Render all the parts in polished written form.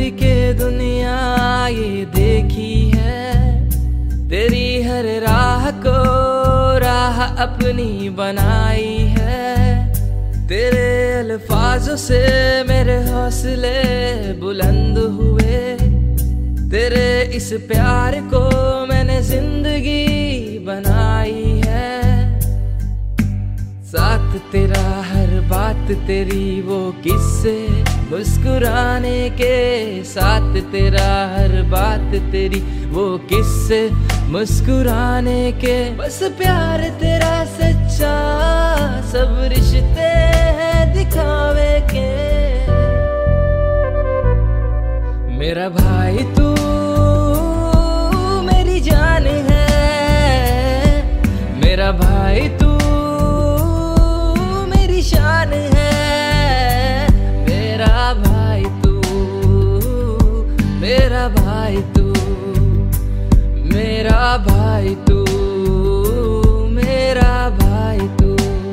के दुनिया ये देखी है, तेरी हर राह को राह अपनी बनाई है। तेरे अल्फाजों से मेरे हौसले बुलंद हुए, तेरे इस प्यार को मैंने जिंदगी बनाई है। साथ तेरा हर बात तेरी वो किस्से मुस्कुराने के, साथ तेरा हर बात तेरी वो किस्से मुस्कुराने के। बस प्यार तेरा सच्चा, सब रिश्ते हैं दिखावे के। मेरा भाई तू मेरी जान है, मेरा भाई तू मेरी शान है। मेरा भाई तू, मेरा भाई तू, मेरा भाई तू, मेरा भाई तू।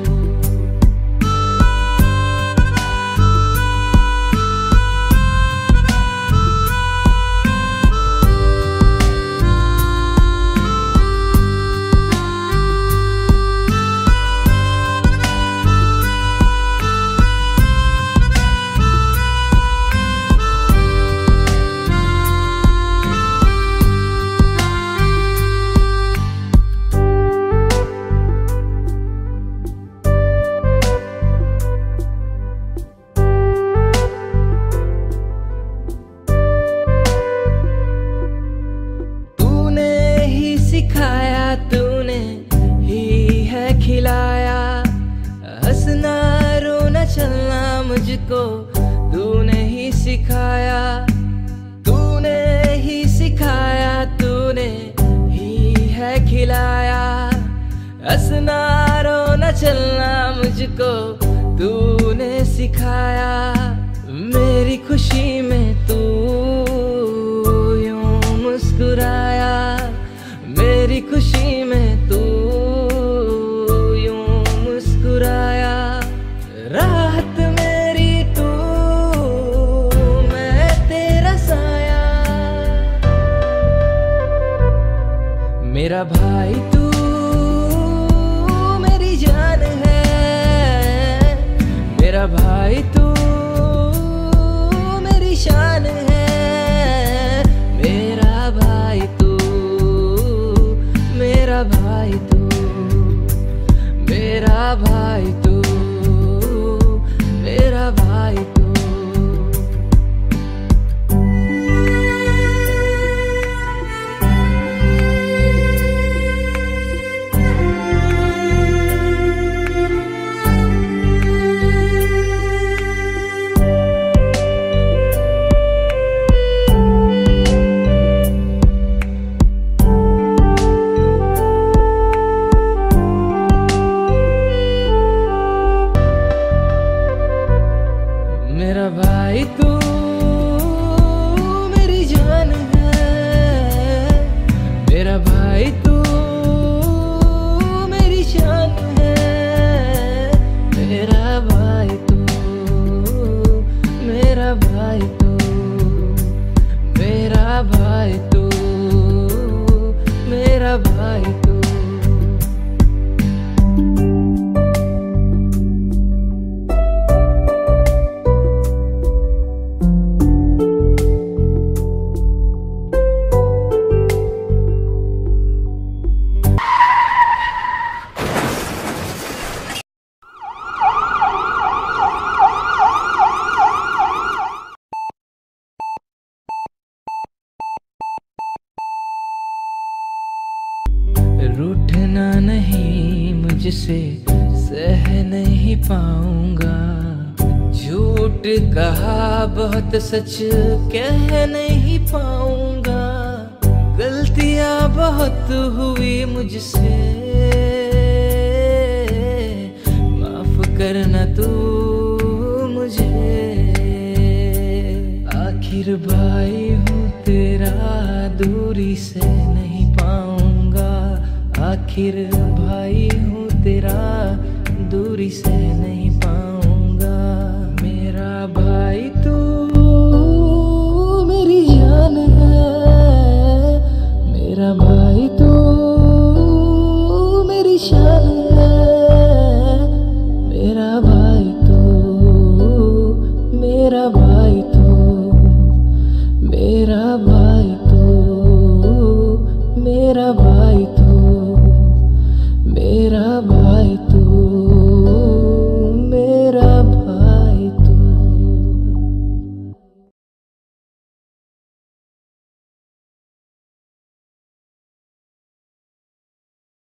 तूने ही है खिलाया, हंसना रोना चलना मुझको तूने ही सिखाया। तूने ही सिखाया, तूने ही है खिलाया, हंसना रोना चलना मुझको तूने सिखाया। मेरी खुशी में तू यूं मुस्कुराया, मेरी खुशी में तू यूं मुस्कुराया। राहत मेरी तू, मैं तेरा साया। मेरा भाई तू मेरी जान है, मेरा भाई तू मेरी शान है। मेरा भाई तू, मेरा भाई तू, मेरा भाई तू, मेरा भाई तू। मेरा भाई तू मेरी जान है, मेरा भाई तू मेरी शान है। मेरा भाई तू, मेरा भाई तू, मेरा भाई तू, मेरा भाई तू। रूठना नहीं मुझसे सह नहीं पाऊंगा, झूठ कहा बहुत सच कह नहीं पाऊंगा। गलतियां बहुत हुई मुझसे, माफ करना तू मुझे। आखिर भाई हूँ तेरा, दूरी से नहीं पाऊंगा। आखिर भाई हूँ तेरा, दूरी से नहीं पाऊंगा। मेरा भाई तू भाई तू मेरी शान है, मेरा भाई तू, मेरा भाई तू, मेरा भाई तू, मेरा भाई तू।